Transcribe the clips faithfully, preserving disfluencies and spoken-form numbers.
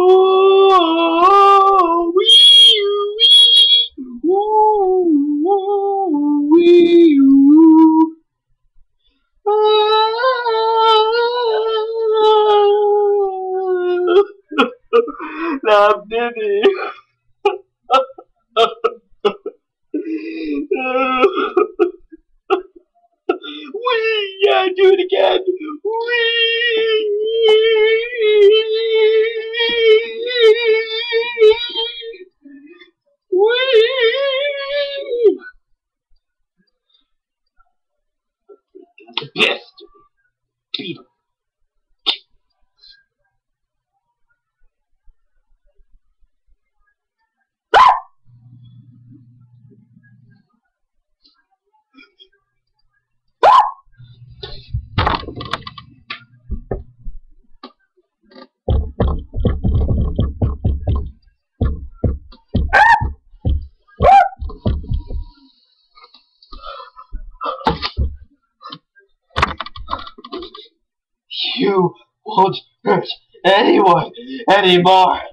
Oh, wee, wee, oh, wee, woo. Now I'm dizzy. Wee! Yeah, do it again. Wee! Wee! The best. Beat him. You won't hurt anyone anymore.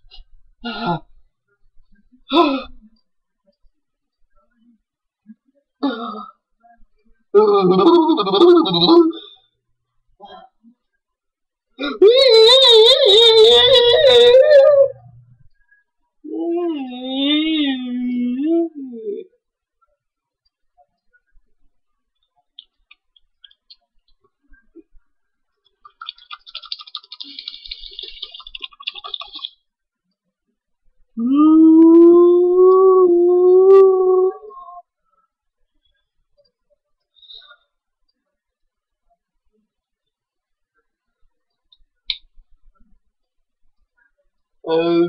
Uh,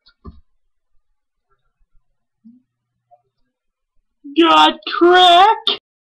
Got crack?